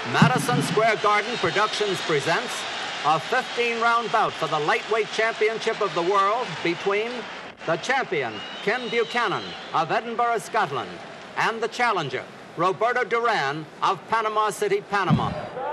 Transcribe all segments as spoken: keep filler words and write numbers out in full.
Madison Square Garden Productions presents a fifteen round bout for the lightweight championship of the world between the champion, Ken Buchanan of Edinburgh, Scotland, and the challenger, Roberto Duran of Panama City, Panama.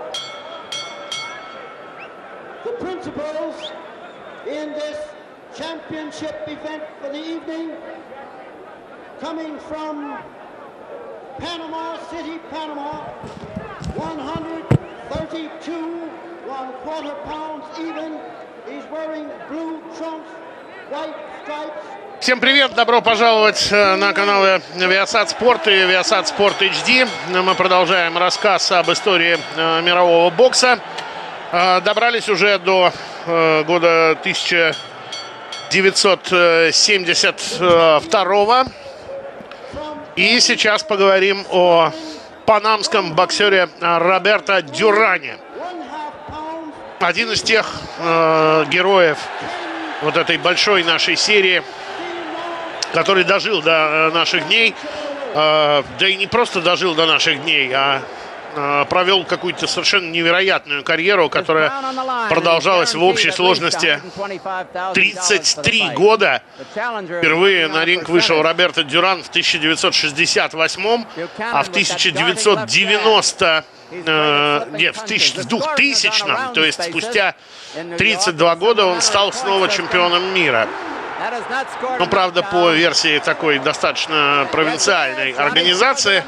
The principals in this championship event for the evening, coming from Panama City, Panama, one thirty-two, one quarter pounds even. He's wearing blue trunks, white stripes. Всем привет, добро пожаловать на каналы Viasat Sport и Viasat Sport эйч ди. Мы продолжаем рассказ об истории мирового бокса. Добрались уже до года тысяча девятьсот семьдесят второго. И сейчас поговорим о панамском боксере Роберто Дюране. Один из тех э, героев вот этой большой нашей серии, который дожил до наших дней, э, да и не просто дожил до наших дней, а э, провел какую-то совершенно невероятную карьеру, которая продолжалась в общей сложности тридцать три года. Впервые на ринг вышел Роберто Дюран в тысяча девятьсот шестьдесят восьмом, а в тысяча девятьсот девяносто э, нет, в двухтысячном, то есть спустя тридцать два года он стал снова чемпионом мира. Ну, правда, по версии такой достаточно провинциальной организации.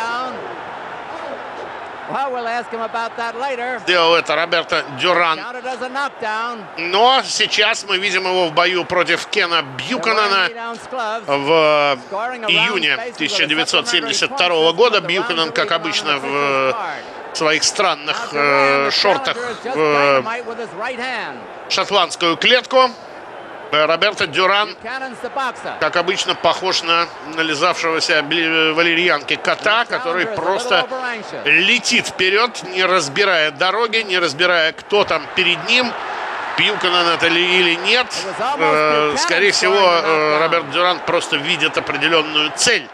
Сделал это Роберто Дюран. Но сейчас мы видим его в бою против Кена Бьюканана в июне тысяча девятьсот семьдесят второго года. Бьюканан, как обычно, в своих странных э, шортах в шотландскую клетку. Роберто Дюран, как обычно, похож на нализавшегося валерьянки кота, который просто летит вперед, не разбирая дороги, не разбирая, кто там перед ним, Бьюканан это ли или нет. Скорее всего, Роберто Дюран просто видит определенную цель,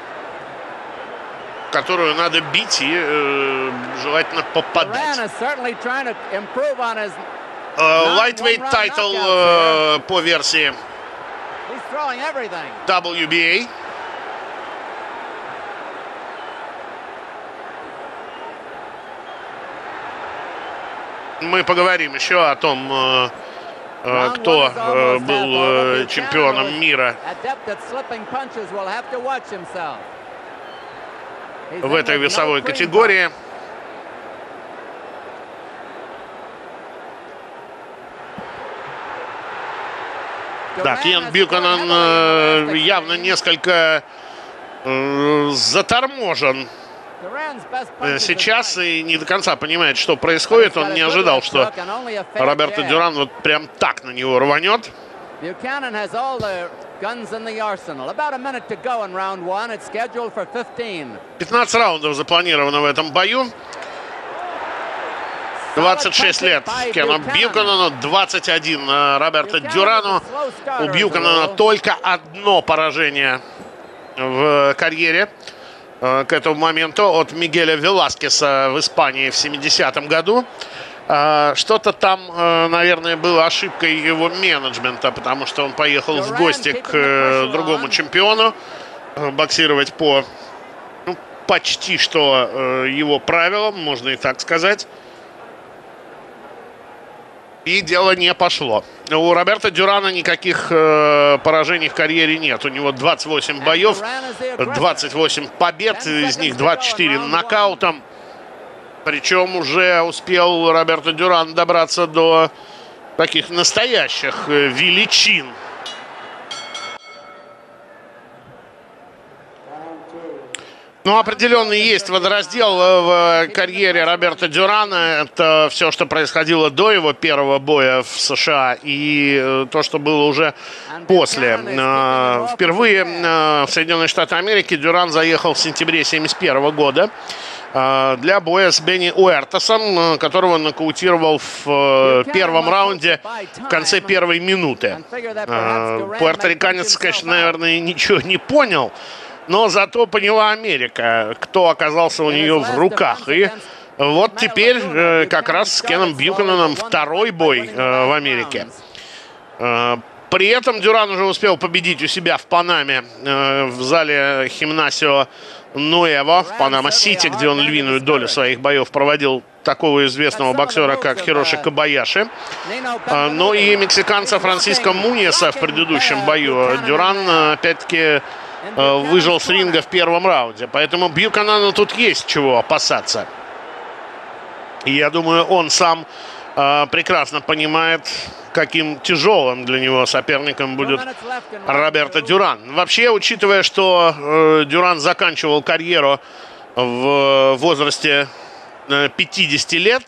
которую надо бить и желательно попадать. Lightweight title uh, по версии дабл ю би эй. Мы поговорим еще о том, uh, uh, кто uh, был uh, чемпионом мира в этой весовой категории. Да, Кен Бьюканан э, явно несколько э, заторможен сейчас и не до конца понимает, что происходит. Он не ожидал, что Роберто Дюран вот прям так на него рванет. пятнадцать раундов запланировано в этом бою. двадцать шесть лет Кену Бьюканану, двадцать один Роберто Дюрану. У Бьюканана только одно поражение в карьере к этому моменту от Мигеля Веласкеса в Испании в семидесятом году. Что-то там, наверное, было ошибкой его менеджмента, потому что он поехал в гости к другому чемпиону боксировать по ну, почти что его правилам, можно и так сказать. И дело не пошло. У Роберто Дюрана никаких э, поражений в карьере нет. У него двадцать восемь боев, двадцать восемь побед, из них двадцать четыре нокаутом. Причем уже успел Роберто Дюран добраться до таких настоящих величин. Ну, определенно есть водораздел в карьере Роберто Дюрана. Это все, что происходило до его первого боя в США и то, что было уже после. Впервые в Соединенные Штаты Америки Дюран заехал в сентябре семьдесят первого года для боя с Бенни Уэртосом, которого нокаутировал в первом раунде в конце первой минуты. Пуэрториканец, конечно, наверное, ничего не понял. Но зато поняла Америка, кто оказался у нее в руках. И Вот теперь э, как раз с Кеном Бьюкананом второй бой э, в Америке. Э, при этом Дюран уже успел победить у себя в Панаме, э, в зале Химнасио Нуэво в Панама-Сити, где он львиную долю своих боев проводил такого известного боксера, как Хироши Кобаяши. Э, ну и мексиканца Франсиско Муньеса в предыдущем бою. Дюран, опять-таки, э, выжил с ринга в первом раунде. Поэтому Бьюканану тут есть чего опасаться. И я думаю, он сам э, прекрасно понимает, каким тяжелым для него соперником будет Роберто Дюран. Вообще, учитывая, что э, Дюран заканчивал карьеру в возрасте э, пятидесяти лет,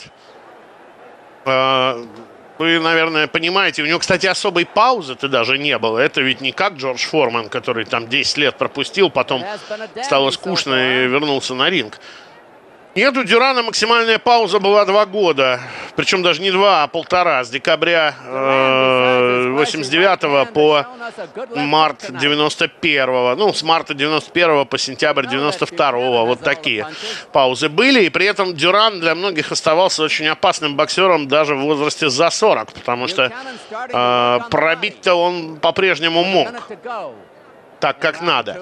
э, вы, наверное, понимаете, у него, кстати, особой паузы-то даже не было. Это ведь не как Джордж Форман, который там десять лет пропустил, потом стало скучно и вернулся на ринг. Нет, у Дюрана максимальная пауза была два года. Причем даже не два, а полтора. С декабря э, восемьдесят девятого по март девяносто первого. Ну, с марта девяносто первого по сентябрь девяносто второго. Вот такие паузы были. И при этом Дюран для многих оставался очень опасным боксером даже в возрасте за сорок. Потому что э, пробить-то он по-прежнему мог. Так, как надо.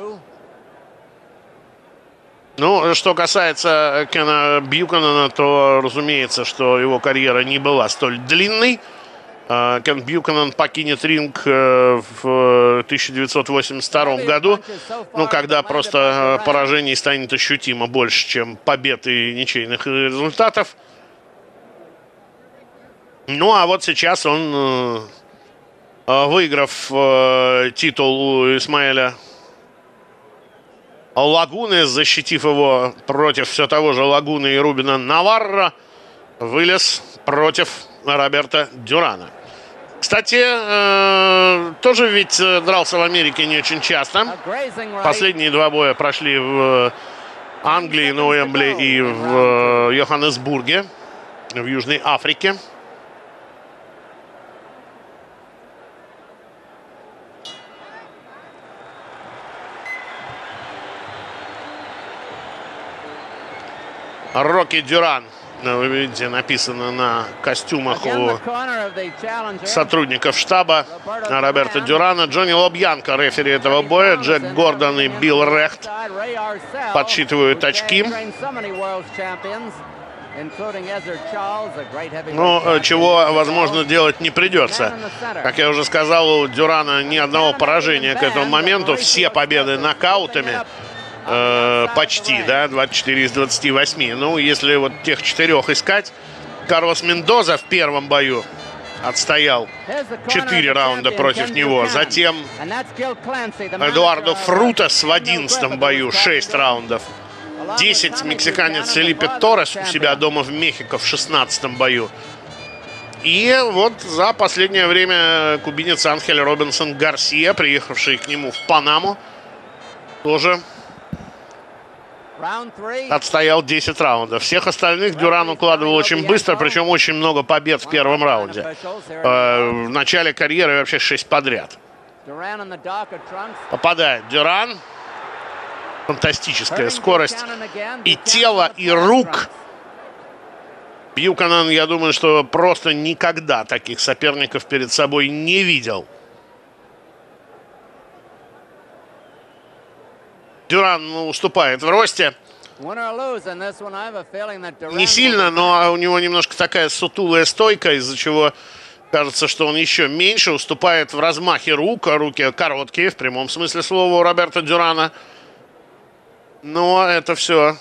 Ну, что касается Кена Бьюканана, то, разумеется, что его карьера не была столь длинной. Кен Бьюканан покинет ринг в тысяча девятьсот восемьдесят втором году, ну, когда просто поражений станет ощутимо больше, чем побед и ничейных результатов. Ну, а вот сейчас он, выиграв титул у Исмаэля Лагуны, защитив его против все того же Лагуны и Рубина Наварро, вылез против Роберто Дюрана. Кстати, э, тоже ведь дрался в Америке не очень часто. Последние два боя прошли в Англии, на Уэмбли и в Йоханнесбурге, в Южной Африке. Рокки Дюран, вы видите, написано на костюмах у сотрудников штаба Роберто Дюрана. Джонни Лобьянко, рефери этого боя. Джек Гордон и Билл Рехт подсчитывают очки. Ну, чего, возможно, делать не придется. Как я уже сказал, у Дюрана ни одного поражения к этому моменту. Все победы нокаутами. Э, почти, да, двадцать четыре из двадцати восьми. Ну, если вот тех четырех искать, Карлос Мендоза в первом бою отстоял четыре раунда против него. Затем Эдуардо Фрутас в одиннадцатом бою шесть раундов. десять мексиканец Фелипе Торрес у себя дома в Мехико в шестнадцатом бою. И вот за последнее время кубинец Анхель Робинсон Гарсия, приехавший к нему в Панаму, тоже отстоял десять раундов. Всех остальных Дюран укладывал очень быстро, причем очень много побед в первом раунде. Э, в начале карьеры вообще шесть подряд. Попадает Дюран. Фантастическая скорость и тела, и рук. Бьюканан, я думаю, что просто никогда таких соперников перед собой не видел. Дюран уступает в росте. Не сильно, но у него немножко такая сутулая стойка, из-за чего кажется, что он еще меньше. Уступает в размахе рук. Руки короткие, в прямом смысле слова, у Роберто Дюрана. Но это все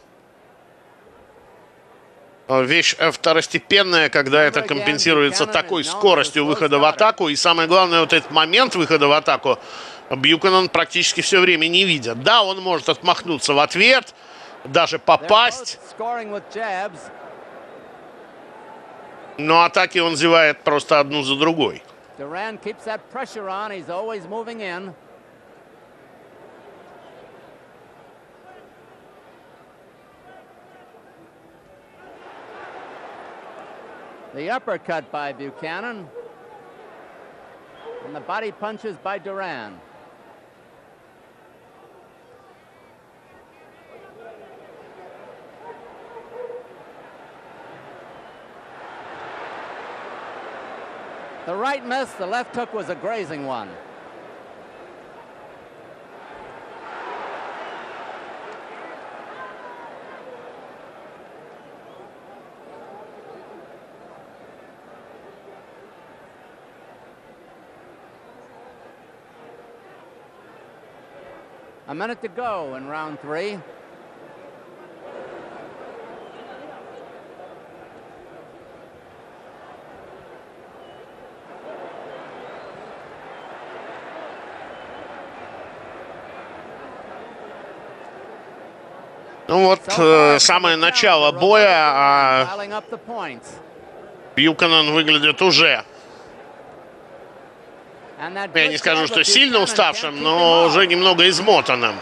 вещь второстепенная, когда это компенсируется такой скоростью выхода в атаку. И самое главное, вот этот момент выхода в атаку Бьюканан практически все время не видит. Да, он может отмахнуться в ответ, даже попасть. Но атаки он зевает просто одну за другой. The uppercut by Buchanan and the body punches by Duran. The right missed, the left hook was a grazing one. A minute to go in round three. Ну вот, э, самое начало боя, а Бьюканен выглядит уже, я не скажу, что сильно уставшим, но уже немного измотанным.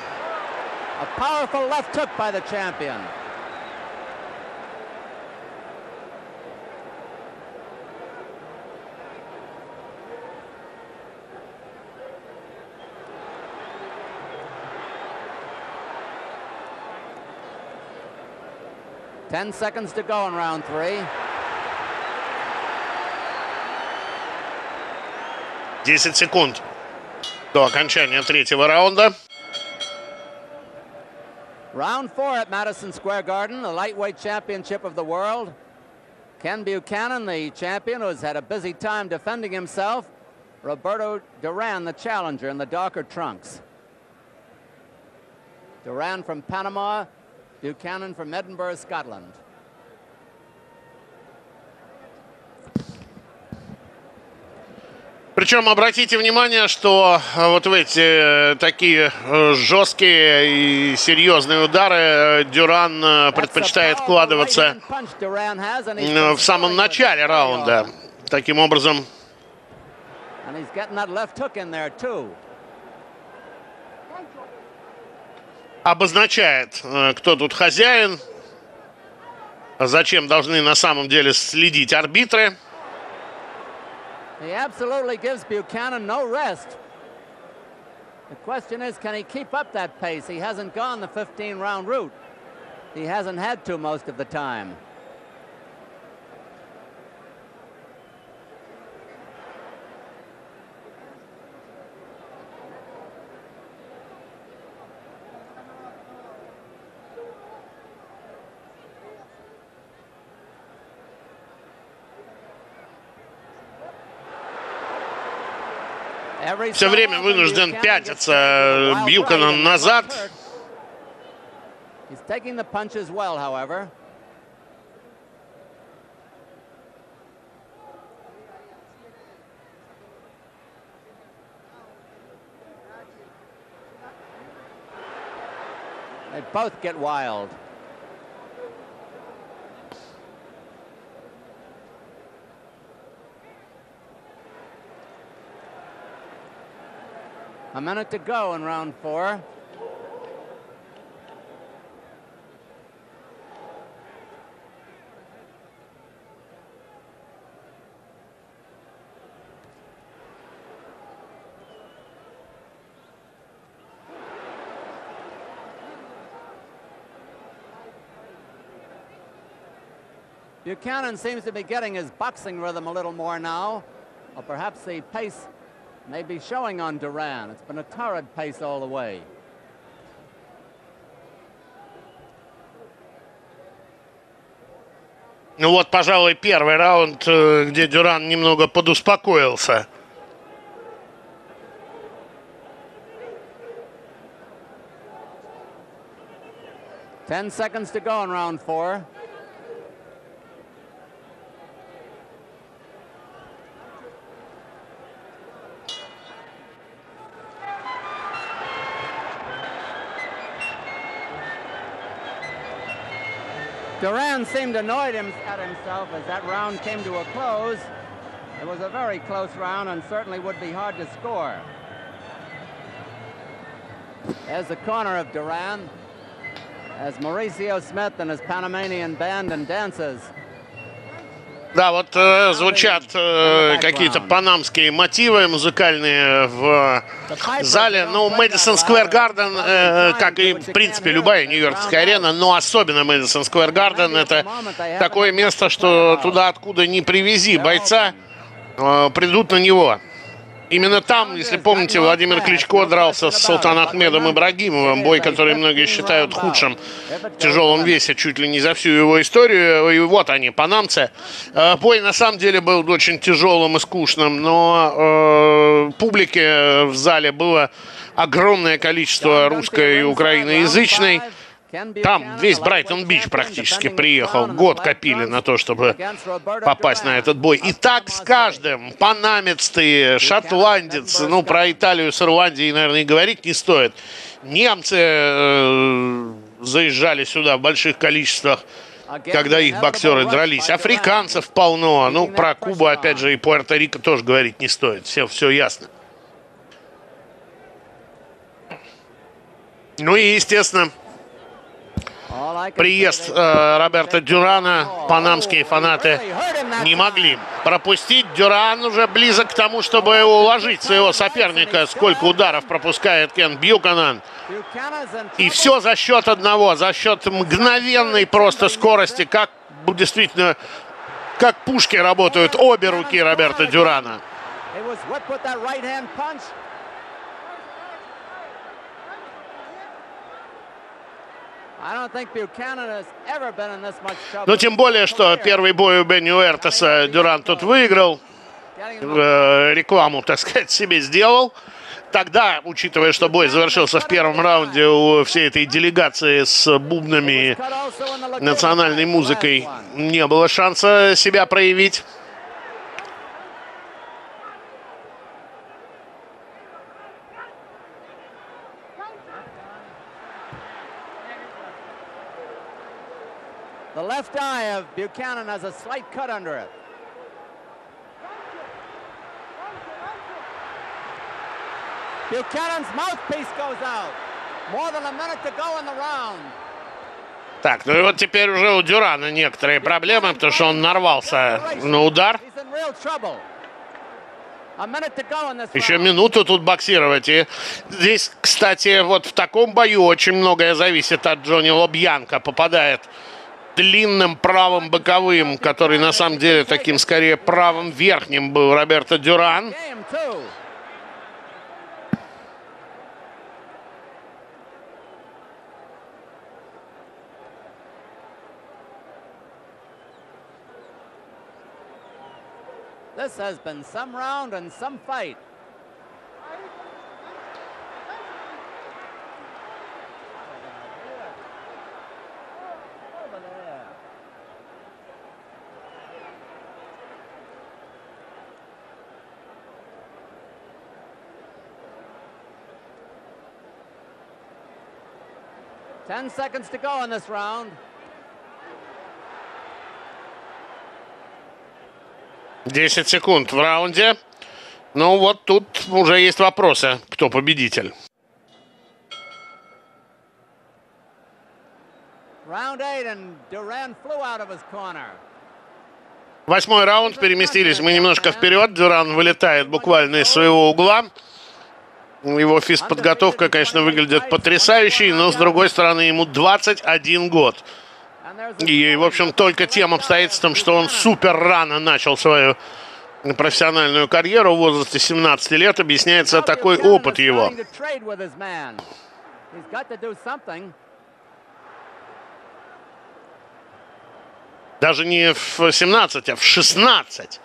Ten seconds to go in round three. десять секунд до окончания третьего раунда. Round four at Madison Square Garden, the lightweight championship of the world. Ken Buchanan, the champion, who has had a busy time defending himself. Roberto Duran, the challenger, in the darker trunks. Duran from Panama, Buchanan from Edinburgh, Scotland. Причем обратите внимание, что вот в эти такие жесткие и серьезные удары Дюран предпочитает вкладываться в самом начале раунда. Таким образом, обозначает, кто тут хозяин, зачем должны на самом деле следить арбитры. He absolutely gives Buchanan no rest. The question is, can he keep up that pace? He hasn't gone the fifteen round route. He hasn't had to most of the time. Все время вынужден пятиться Бьюканен назад. He's taking the punches well, however. They both get wild. A minute to go in round four. Buchanan seems to be getting his boxing rhythm a little more now, or perhaps the pace may be showing on Duran. It's been a torrid pace all the way. Ну вот, пожалуй, первый раунд, где Дюран немного подуспокоился. Ten seconds to go in round four. Duran seemed annoyed him at himself as that round came to a close. It was a very close round and certainly would be hard to score. There's the corner of Duran as Mauricio Smith and his Panamanian band and dancers. Да, вот э, звучат э, какие-то панамские мотивы музыкальные в зале. Ну, Мэдисон Сквер Гарден, э, как и, в принципе, любая нью-йоркская арена, но особенно Мэдисон Сквер Гарден, это такое место, что туда, откуда ни привези бойца, э, придут на него. Именно там, если помните, Владимир Кличко дрался с Султанахмедом Ибрагимовым. Бой, который многие считают худшим в тяжелом весе чуть ли не за всю его историю. И вот они, панамцы. Бой на самом деле был очень тяжелым и скучным, но э, публики в зале было огромное количество русской и украиноязычной. Там весь Брайтон-Бич практически приехал. Год копили на то, чтобы попасть на этот бой. И так с каждым. Панамец ты, шотландец. Ну, про Италию с Ирландией, наверное, и говорить не стоит. Немцы э, заезжали сюда в больших количествах, когда их боксеры дрались. Африканцев полно. Ну, про Кубу, опять же, и Пуэрто-Рико тоже говорить не стоит. Все, все ясно. Ну и, естественно, приезд э, Роберто Дюрана панамские фанаты не могли пропустить. Дюран уже близок к тому, чтобы уложить своего соперника. Сколько ударов пропускает Кен Бьюканан. И все за счет одного, за счет мгновенной просто скорости. Как действительно, как пушки работают обе руки Роберто Дюрана. Но тем более, что первый бой у Бенни Уэртеса Дюран тут выиграл. Э, рекламу, так сказать, себе сделал. Тогда, учитывая, что бой завершился в первом раунде у всей этой делегации с бубнами и национальной музыкой, не было шанса себя проявить. The left eye of Buchanan has a slight cut under it. Buchanan's mouthpiece goes out. More than a minute to go in the round. Так, ну и вот теперь уже у Дюрана некоторые проблемы, потому что он нарвался на удар. Еще минуту тут боксировать. И здесь, кстати, вот в таком бою очень многое зависит от Джонни Лобьянко. Попадает длинным правым боковым, который на самом деле таким скорее правым верхним был Роберто Дюран. This has been some round and some fight. Ten seconds to go in this round. десять секунд в раунде. Ну вот тут уже есть вопросы, кто победитель. Восьмой раунд, переместились мы немножко вперед. Дюран вылетает буквально из своего угла. Его физподготовка, конечно, выглядит потрясающей, но, с другой стороны, ему двадцать один год. И, в общем, только тем обстоятельством, что он супер рано начал свою профессиональную карьеру в возрасте семнадцати лет, объясняется такой опыт его. Даже не в семнадцать, а в шестнадцать.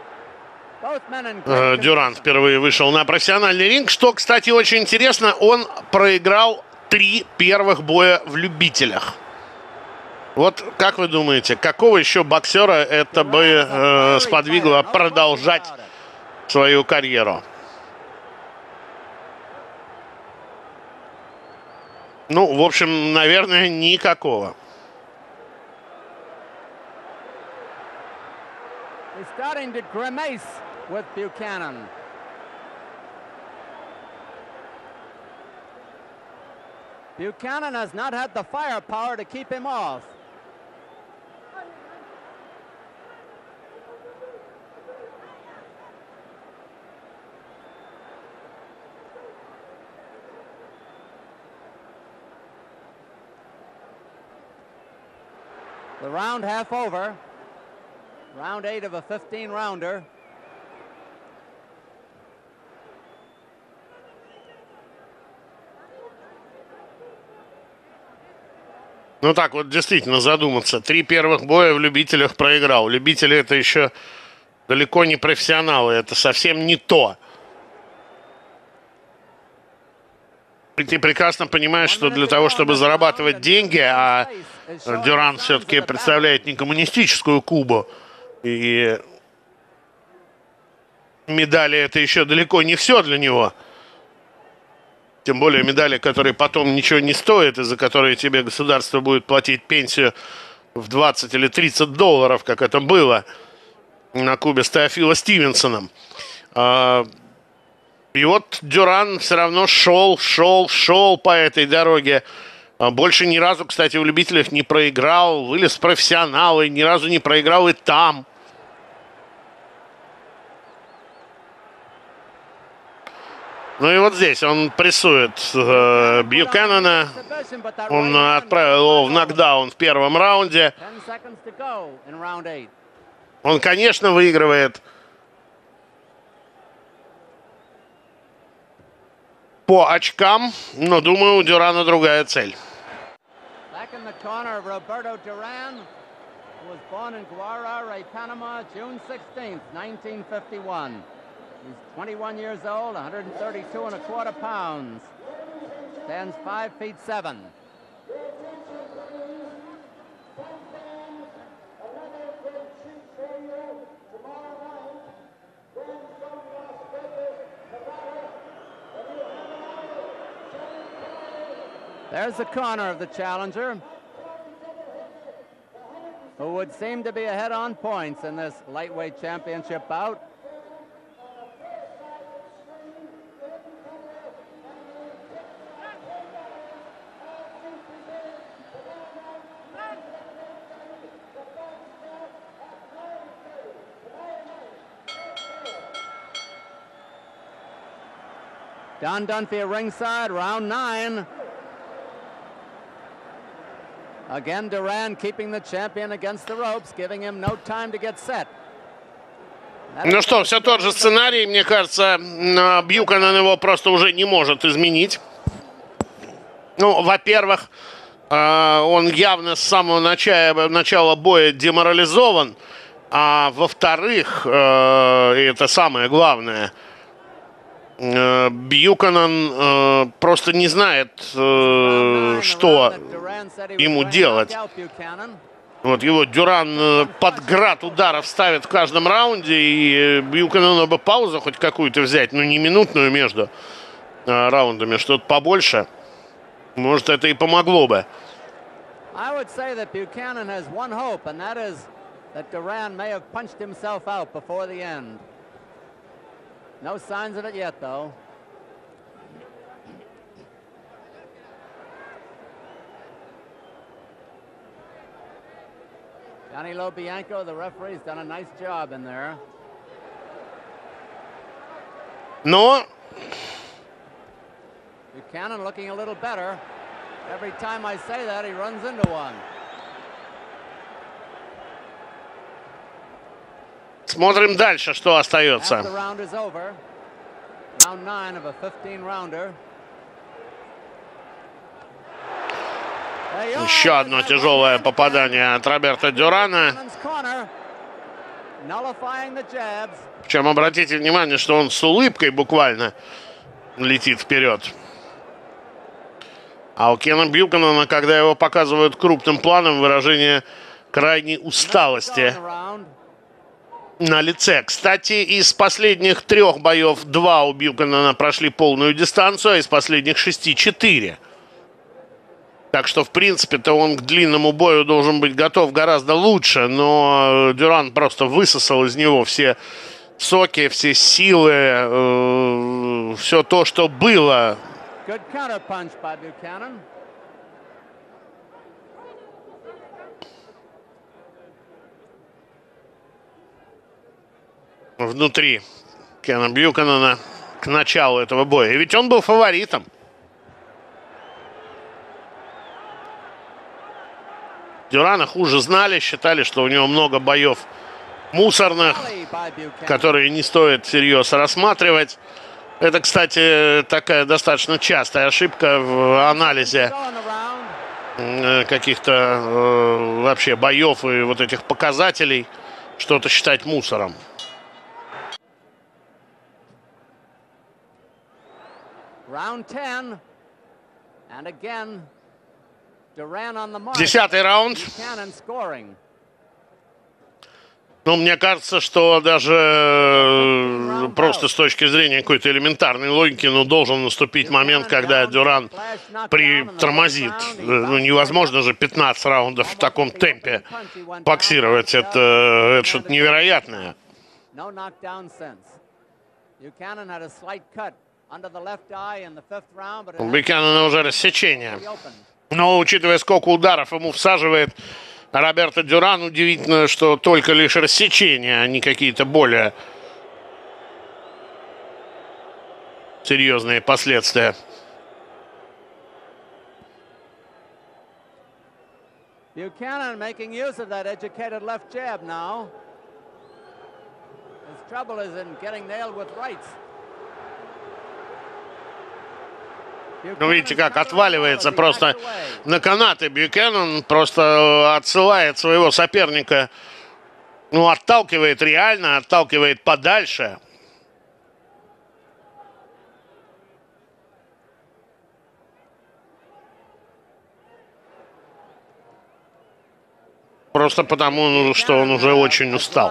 Дюран впервые вышел на профессиональный ринг. Что, кстати, очень интересно, он проиграл три первых боя в любителях. Вот как вы думаете, какого еще боксера это бы э, сподвигло продолжать свою карьеру? Ну, в общем, наверное, никакого. Buchanan has not had the firepower to keep him off. The round half over. Round eight of a fifteen rounder. Ну так вот действительно задуматься. Три первых боя в любителях проиграл. Любители это еще далеко не профессионалы. Это совсем не то. И ты прекрасно понимаешь, что для того, чтобы зарабатывать деньги, а Дюран все-таки представляет не коммунистическую Кубу, и медали это еще далеко не все для него. Тем более медали, которые потом ничего не стоят, и за которые тебе государство будет платить пенсию в двадцать или тридцать долларов, как это было на Кубе с Теофило Стивенсоном. И вот Дюран все равно шел, шел, шел по этой дороге. Больше ни разу, кстати, в любителях не проиграл. Вылез в профессионалы, ни разу не проиграл и там. Ну и вот здесь он прессует э, Бьюкенена. Он отправил его в нокдаун в первом раунде. Он, конечно, выигрывает. По очкам, но, думаю, у Дюрана другая цель. He's twenty-one years old, one hundred thirty-two and a quarter pounds. Stands five feet seven. There's the corner of the challenger, who would seem to be ahead on points in this lightweight championship bout. Don Dunphy at ringside, round nine. Again, Duran keeping the champion against the ropes, giving him no time to get set. Ну что, все тот же сценарий. Мне кажется, Бьюкенен его просто уже не может изменить. Ну, во-первых, он явно с самого начала, начала боя деморализован. А во-вторых, и это самое главное, Бьюкенен э, просто не знает, э, что ему делать. Вот его Дюран под град ударов ставит в каждом раунде, и Бьюкенену бы паузу хоть какую-то взять, но не минутную между э, раундами, что-то побольше. Может, это и помогло бы. No signs of it yet, though. Johnny Lobianco, the referee's done a nice job in there. Но Buchanan looking a little better. Every time I say that, he runs into one. Смотрим дальше, что остается. Еще одно тяжелое попадание от Роберто Дюрана. Причем обратите внимание, что он с улыбкой буквально летит вперед. А у Кена Бьюкенена, когда его показывают крупным планом, выражение крайней усталости на лице. Кстати, из последних трех боев два у Бьюкенена прошли полную дистанцию, а из последних шести четыре. Так что, в принципе-то, он к длинному бою должен быть готов гораздо лучше, но Дюран просто высосал из него все соки, все силы, э, все то, что было. Внутри Кена Бьюкенена к началу этого боя. И ведь он был фаворитом. Дюрана хуже знали, считали, что у него много боев мусорных, которые не стоит всерьез рассматривать. Это, кстати, такая достаточно частая ошибка в анализе каких-то э, вообще боев и вот этих показателей что-то считать мусором. Десятый раунд. Ну, мне кажется, что даже просто с точки зрения какой-то элементарной логики, ну, должен наступить момент, когда Дюран притормозит. Ну, невозможно же пятнадцать раундов в таком темпе боксировать. Это, это что-то невероятное. У Бьюкенена уже рассечение. Но, учитывая, сколько ударов ему всаживает Роберто Дюран, удивительно, что только лишь рассечение, а не какие-то более серьезные последствия. Buchanan making use of that educated left jab now. His trouble is in getting nailed with rights. Ну, видите, как отваливается просто на канаты Бьюкенен, просто отсылает своего соперника, ну, отталкивает реально, отталкивает подальше. Просто потому, что он уже очень устал.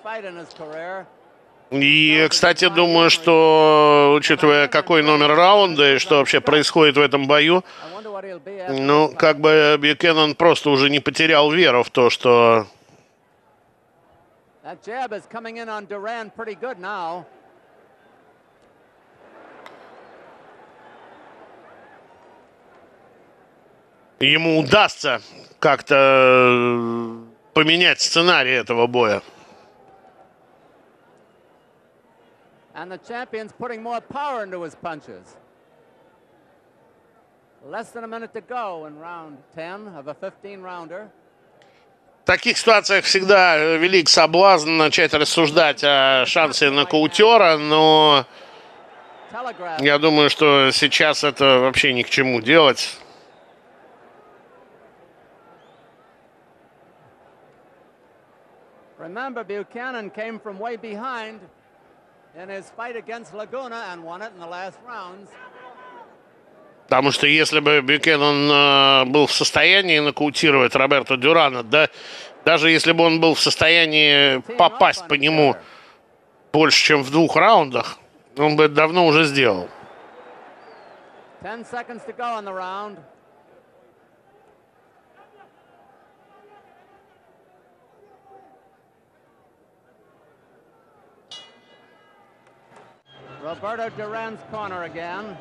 И, кстати, думаю, что, учитывая, какой номер раунда и что вообще происходит в этом бою, ну, как бы Бьюкенен просто уже не потерял веру в то, что ему удастся как-то поменять сценарий этого боя. And the champion's putting more power into his punches. Less than a minute to go in round ten of a fifteen rounder. В таких ситуациях всегда велик соблазн начать рассуждать о шансе нокаутера, но я думаю, что сейчас это вообще ни к чему делать. Remember, Buchanan came from way behind in his fight against Laguna and won it in the last rounds. Потому что если бы Бьюкенен э, был в состоянии нокаутировать Роберто Дюрана, да, даже если бы он был в состоянии попасть по нему больше, чем в двух раундах, он бы это давно уже сделал. Ten seconds to go in the round. Roberto Duran's corner again.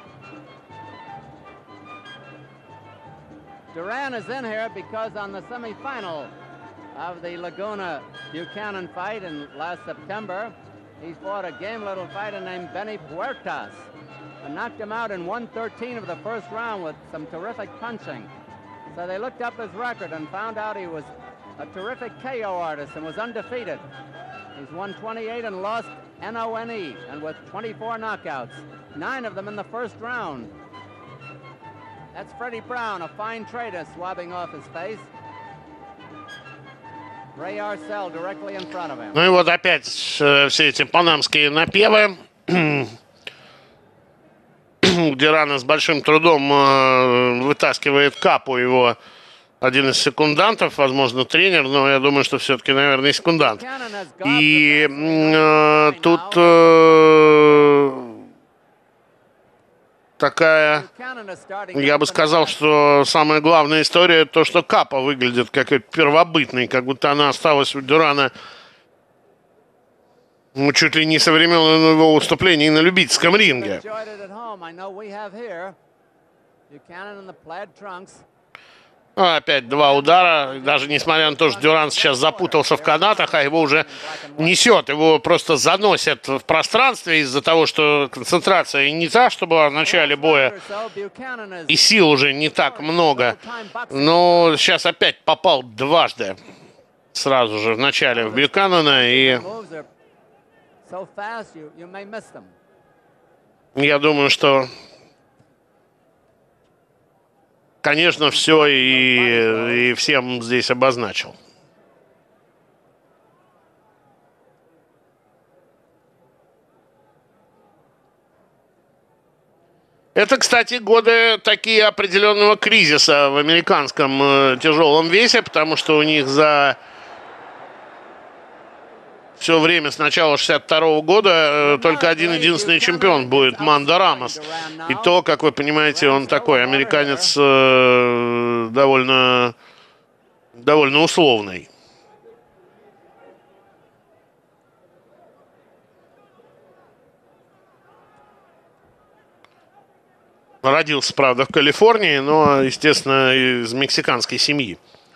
Duran is in here because on the semifinal of the Laguna Buchanan fight in last September, he fought a game little fighter named Benny Puertas and knocked him out in one thirteen of the first round with some terrific punching. So they looked up his record and found out he was a terrific K O artist and was undefeated. He's won twenty-eight and lost N O N E, and with twenty-four knockouts, nine of them in the first round. That's Freddie Brown, a fine trader, swabbing off his face. Ray Arcel directly in front of him. Ну и вот опять э, все эти панамские напевы. Дюрана с большим трудом э, вытаскивает капу его один из секундантов, возможно, тренер, но я думаю, что все-таки, наверное, секундант. И э, тут э, такая, я бы сказал, что самая главная история то, что капа выглядит как первобытный, как будто она осталась у Дюрана ну, чуть ли не со времен его выступлений на любительском ринге. Ну, опять два удара, даже несмотря на то, что Дюран сейчас запутался в канатах, а его уже несет, его просто заносят в пространстве из-за того, что концентрация не та, что была в начале боя, и сил уже не так много. Но сейчас опять попал дважды, сразу же в начале в Бьюкенена, и я думаю, что конечно, все и, и всем здесь обозначил. Это, кстати, годы такие определенного кризиса в американском э, тяжелом весе, потому что у них за все время с начала шестьдесят второго года э, только один единственный чемпион будет Мандо Рамос. И то, как вы понимаете, он такой американец э, довольно, довольно условный. Родился, правда, в Калифорнии, но, естественно, из мексиканской семьи.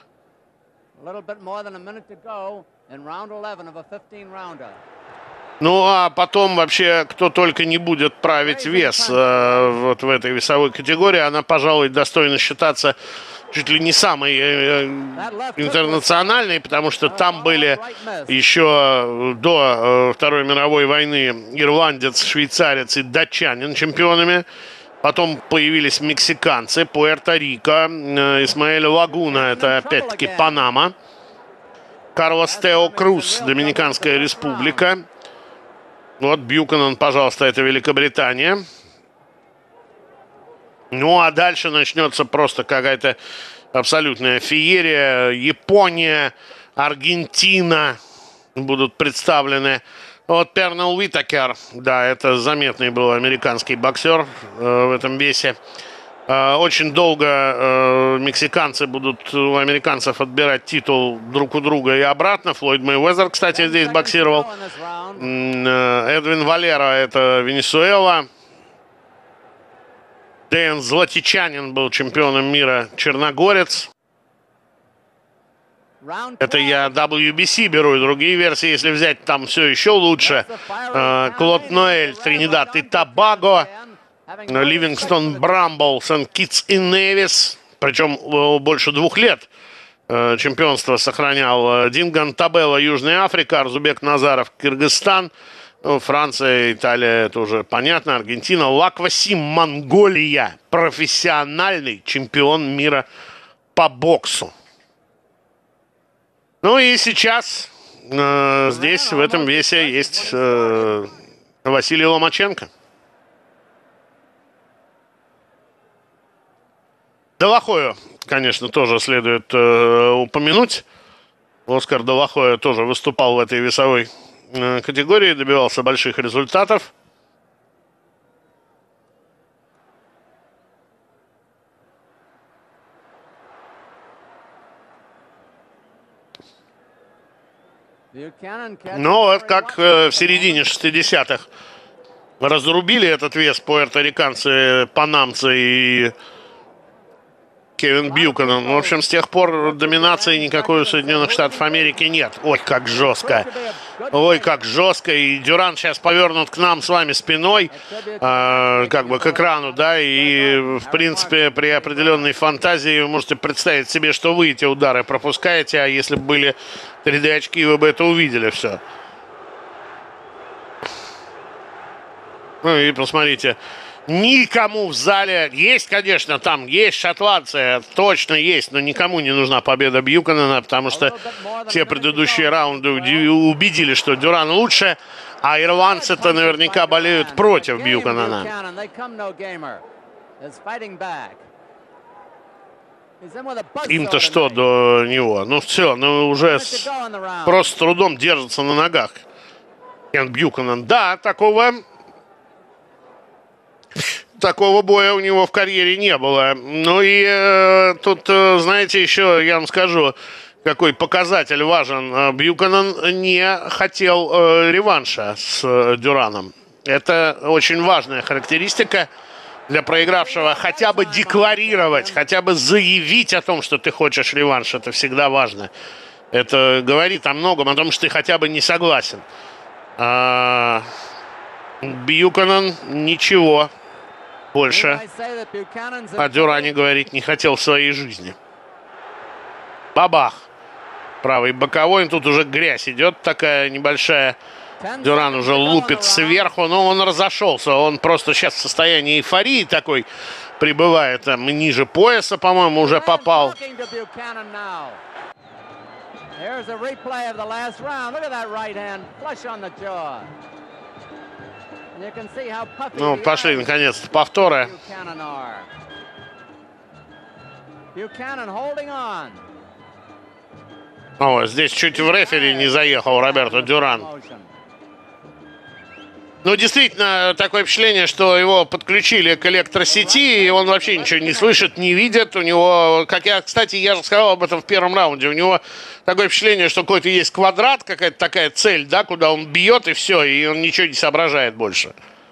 Ну, а потом вообще, кто только не будет править вес э, вот в этой весовой категории, она, пожалуй, достойна считаться чуть ли не самой э, интернациональной, потому что там были еще до э, Второй мировой войны ирландец, швейцарец и датчанин чемпионами. Потом появились мексиканцы, Пуэрто-Рико, Исмаэль Лагуна, это опять-таки Панама, Карлос Тео Круз, Доминиканская республика. Вот Бьюканен, пожалуйста, это Великобритания. Ну, а дальше начнется просто какая-то абсолютная феерия. Япония, Аргентина будут представлены. Вот Пернел Уитакер, да, это заметный был американский боксер э, в этом весе. Э, очень долго э, мексиканцы будут у американцев отбирать титул друг у друга и обратно. Флойд Мейвезер, кстати, здесь боксировал. Э, Эдвин Валера, это Венесуэла. Дэйн Златичанин был чемпионом мира, черногорец. Это я дабл ю би си беру, и другие версии, если взять, там все еще лучше. Клод Ноэль, Тринидад и Тобаго. Ливингстон Брамбл, Сент-Китс и Невис. Причем больше двух лет чемпионство сохранял. Динган Табелла, Южная Африка. Арзубек Назаров, Кыргызстан. Франция, Италия, это уже понятно. Аргентина. Лаквасим, Монголия. Профессиональный чемпион мира по боксу. Ну и сейчас э, здесь, в этом весе, есть э, Василий Ломаченко. Делахою, конечно, тоже следует э, упомянуть. Оскар Делахоя тоже выступал в этой весовой э, категории, добивался больших результатов. Но вот как э, в середине шестидесятых разрубили этот вес пуэрториканцы, панамцы и Кевин Бьюканен. В общем, с тех пор доминации никакой у Соединенных Штатов Америки нет. Ой, как жестко. Ой, как жестко. И Дюран сейчас повернут к нам с вами спиной, э, как бы к экрану, да, и, в принципе, при определенной фантазии вы можете представить себе, что вы эти удары пропускаете, а если бы были три дэ очки, вы бы это увидели все. Ну и посмотрите. Никому в зале, есть, конечно, там есть шотландцы, точно есть, но никому не нужна победа Бьюканена, потому что все предыдущие раунды убедили, что Дюран лучше, а ирландцы-то наверняка болеют против Бьюканена. Им-то что до него? Ну все, ну уже с... просто с трудом держатся на ногах. Кен Бьюканен, да, такого... Такого боя у него в карьере не было. Ну и э, тут, э, знаете, еще я вам скажу, какой показатель важен. Бьюканен не хотел э, реванша с э, Дюраном. Это очень важная характеристика для проигравшего. Хотя бы декларировать, хотя бы заявить о том, что ты хочешь реванш. Это всегда важно. Это говорит о многом, о том, что ты хотя бы не согласен. А, Бьюканен ничего больше о Дюране говорить не хотел в своей жизни. Бабах. Правый боковой. Тут уже грязь идет такая небольшая. Дюран уже лупит сверху, но он разошелся. Он просто сейчас в состоянии эйфории такой. прибывает там ниже пояса, по-моему, уже попал. Here's a replay of the last round. Look at that right hand flush on the jaw. And you can see how puffy Ну, пошли наконец-то повторы. Buchanan are. Buchanan holding on. О, здесь чуть в рефери не заехал Роберто Дюран. Ну, действительно, такое впечатление, что его подключили к электросети, и он вообще ничего не слышит, не видит. У него, как я, кстати, я же сказал об этом в первом раунде, у него такое впечатление, что какой-то есть квадрат, какая-то такая цель, да, куда он бьет, и все, и он ничего не соображает больше.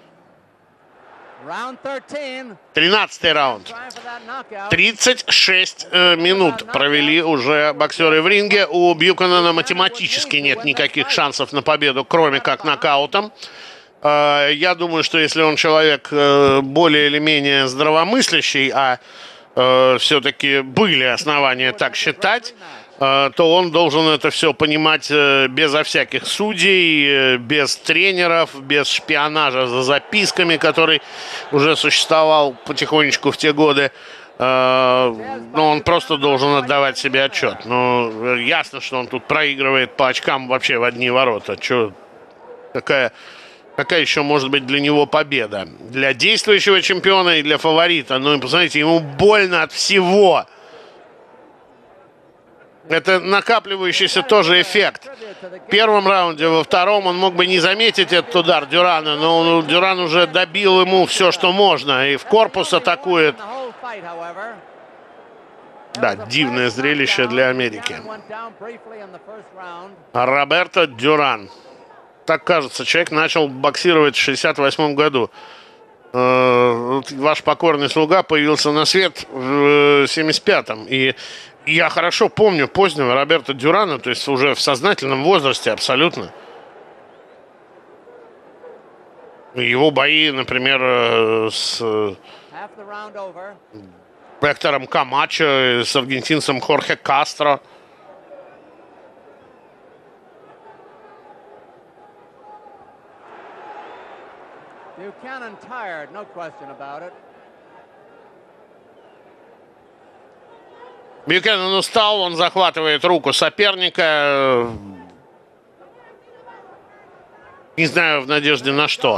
Тринадцатый раунд. тридцать шесть э, минут провели уже боксеры в ринге. У Бьюкенена математически нет никаких шансов на победу, кроме как нокаутом. Я думаю, что если он человек более или менее здравомыслящий, а э, все-таки были основания так считать, э, то он должен это все понимать э, безо всяких судей, э, без тренеров, без шпионажа за записками, который уже существовал потихонечку в те годы. Э, но он просто должен отдавать себе отчет. Ну, ясно, что он тут проигрывает по очкам вообще в одни ворота. Че, какая... Какая еще может быть для него победа? Для действующего чемпиона и для фаворита. Ну, посмотрите, ему больно от всего. Это накапливающийся тоже эффект. В первом раунде, во втором он мог бы не заметить этот удар Дюрана, но Дюран уже добил ему все, что можно. И в корпус атакует. Да, дивное зрелище для Америки. Роберто Дюран. Так кажется, человек начал боксировать в шестьдесят восьмом году. Э, ваш покорный слуга появился на свет в семьдесят пятом. И я хорошо помню позднего Роберто Дюрана, то есть уже в сознательном возрасте абсолютно. Его бои, например, с Хектором Камачо, с аргентинцем Хорхе Кастро. Buchanan tired, no question about it. Бьюкенен устал, он захватывает руку соперника. Не знаю, в надежде на что.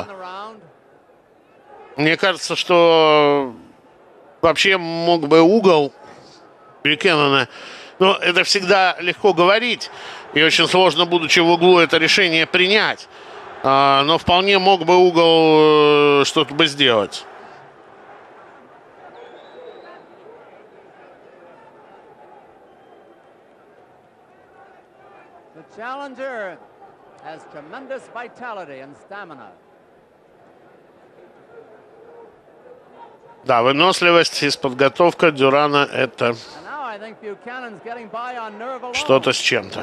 Мне кажется, что вообще мог бы угол Бьюкенена. Но это всегда легко говорить. И очень сложно, будучи в углу, это решение принять. Но вполне мог бы угол что-то бы сделать. The challenger has tremendous vitality and stamina. Да, выносливость и подготовка Дюрана — это что-то с чем-то.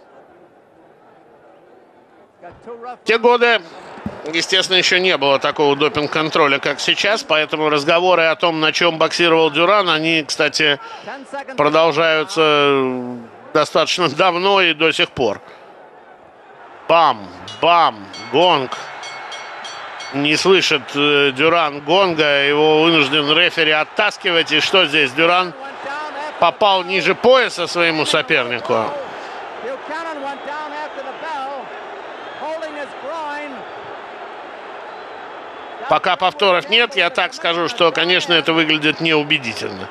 В те годы, естественно, еще не было такого допинг-контроля, как сейчас, поэтому разговоры о том, на чем боксировал Дюран, они, кстати, продолжаются достаточно давно и до сих пор. Бам, бам, гонг. Не слышит э, Дюран гонга, его вынужден рефери оттаскивать. И что здесь? Дюран попал ниже пояса своему сопернику. Пока повторов нет, я так скажу, что, конечно, это выглядит неубедительно.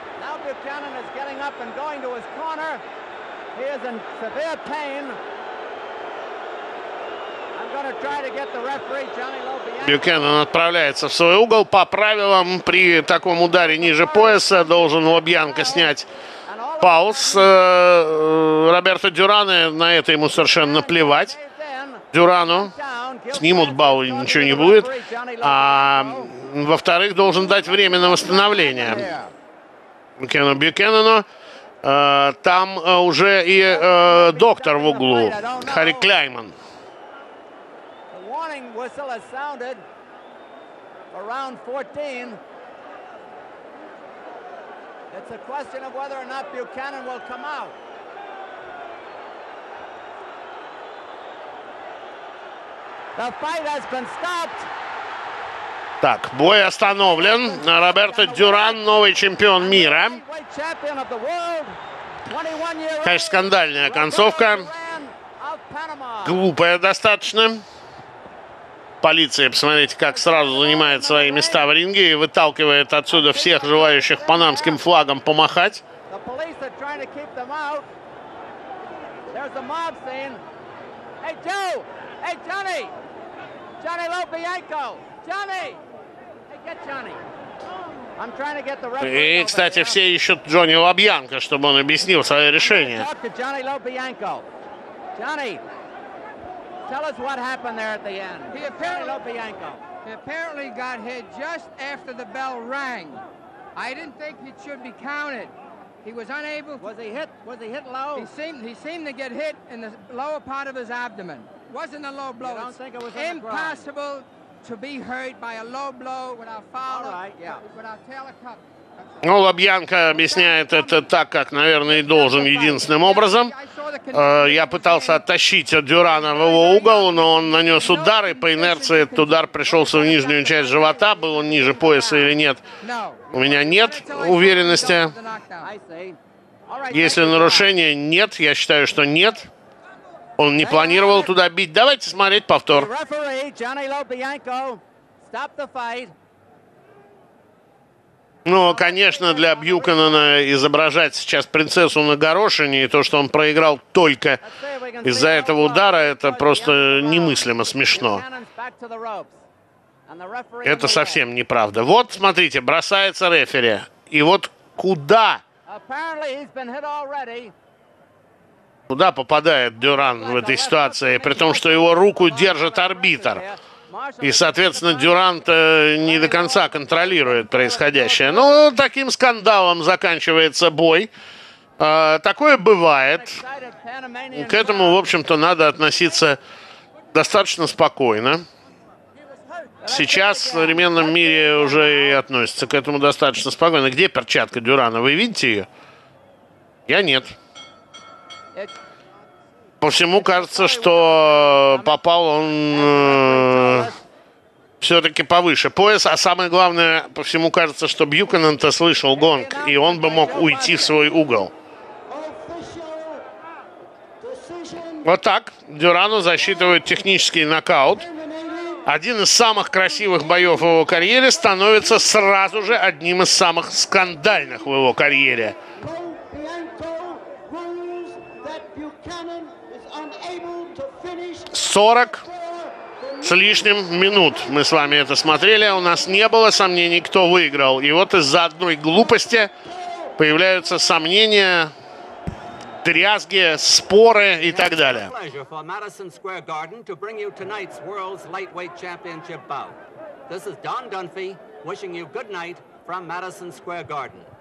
Бьюкенен отправляется в свой угол. По правилам, при таком ударе ниже пояса должен Лобьянко снять пауз. Роберто Дюрана, на это ему совершенно наплевать. Дюрану снимут бал, и ничего не будет. А во-вторых, должен дать время на восстановление Бьюкенену. Бьюкенену. Э, там э, уже и э, доктор в углу, Харри Клайман. The fight has been stopped. Так, бой остановлен. Роберто Дюран, новый чемпион мира. Конечно, скандальная концовка. Глупая достаточно. Полиция, посмотрите, как сразу занимает свои места в ринге и выталкивает отсюда всех желающих панамским флагом помахать. И, кстати, все ищут Джонни Лобьянко, чтобы он объяснил свое решение. Tell us what happened there at the end. He apparently, he apparently got hit just after the bell rang. I didn't think it should be counted. He was unable. Was he hit? Was he hit low? He seemed he seemed to get hit in the lower part of his abdomen. Wasn't a low blow. You don't it's think it was impossible to be hurt by a low blow without foul, All right, yeah. without tail cut. Ну, Лобьянко объясняет это так, как, наверное, и должен, единственным образом. Я пытался оттащить Дюрана в его угол, но он нанес удар, и по инерции этот удар пришелся в нижнюю часть живота. Был он ниже пояса или нет, у меня нет уверенности. Если нарушение, нет, я считаю, что нет. Он не планировал туда бить. Давайте смотреть повтор. Ну, конечно, для Бьюкенена изображать сейчас принцессу на горошине и то, что он проиграл только из-за этого удара, это просто немыслимо смешно. Это совсем неправда. Вот, смотрите, бросается рефери. И вот куда? Куда попадает Дюран в этой ситуации, при том, что его руку держит арбитр. И, соответственно, Дюрант не до конца контролирует происходящее. Ну, таким скандалом заканчивается бой. Такое бывает. К этому, в общем-то, надо относиться достаточно спокойно. Сейчас в современном мире уже и относятся к этому достаточно спокойно. Где перчатка Дюрана? Вы видите ее? Я нет. По всему кажется, что попал он э, все-таки повыше пояса. А самое главное, по всему кажется, что Бьюкенен-то слышал гонг, и он бы мог уйти в свой угол. Вот так Дюрану засчитывают технический нокаут. Один из самых красивых боев в его карьере становится сразу же одним из самых скандальных в его карьере. сорок с лишним минут мы с вами это смотрели. У нас не было сомнений, кто выиграл. И вот из-за одной глупости появляются сомнения, дрязги, споры и так далее. This is Don Dunphy wishing you good night from Madison Square Garden.